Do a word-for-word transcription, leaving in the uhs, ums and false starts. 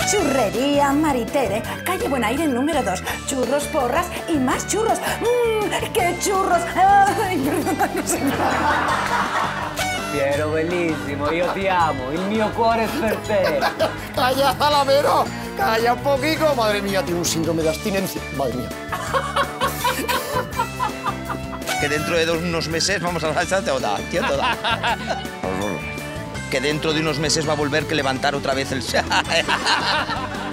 Churrería Maritere, calle Buenaire número dos. Churros, porras y más churros. ¡Mmm, qué churros! Ay, perdona, no sé. Piero, bellissimo, io ti amo, il mio cuore es per te. Calla, Salamero, calla un poquito. Madre mía, tiene un síndrome de abstinencia. Madre mía. Que dentro de unos meses vamos a lanzar toda, tío, toda. Que dentro de unos meses va a volver que levantar otra vez el...